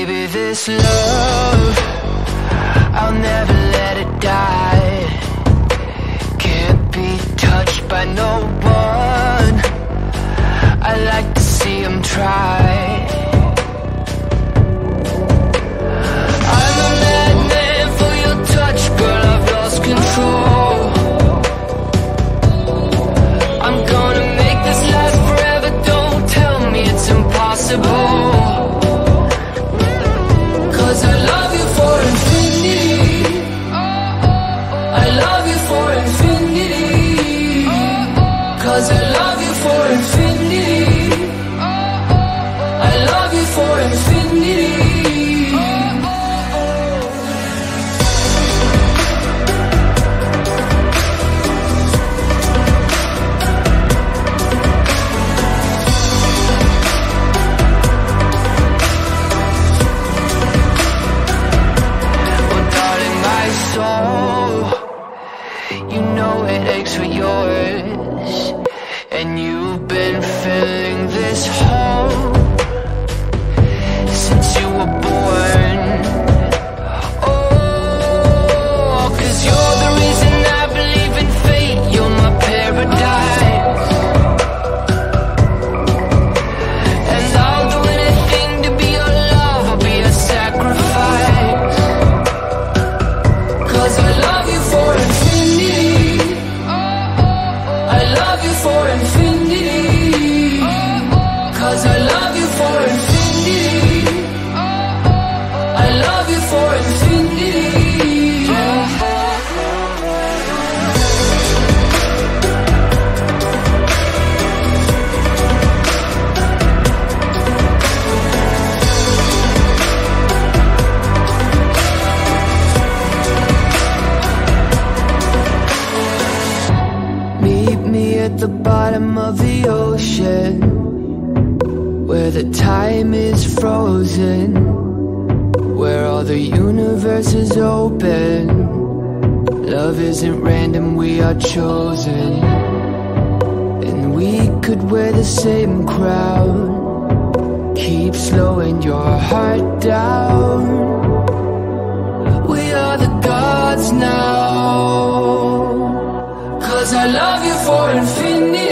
baby, this love, I'll never let it die. Can't be touched by no one, I like to see him try. I'm a madman for your touch, girl, I've lost control. I'm gonna make this last forever, don't tell me it's impossible. Cause I love you for infinity, I love you for infinity. Cause I love you for infinity, I love you for infinity. You know it aches for yours, and you've been filling this hole since you were born. Oh, 'cause you're the reason I believe in fate, you're my paradise. And I'll do anything to be your love, I'll be a sacrifice. 'Cause I love you for infinity, I love you for infinity. Cause I love you for infinity, I love you for infinity. Meet me at the bottom of the ocean, where the time is frozen, where all the universe is open. Love isn't random, we are chosen. And we could wear the same crown, keep slowing your heart down. We are the gods now. 'Cause I love you for infinity,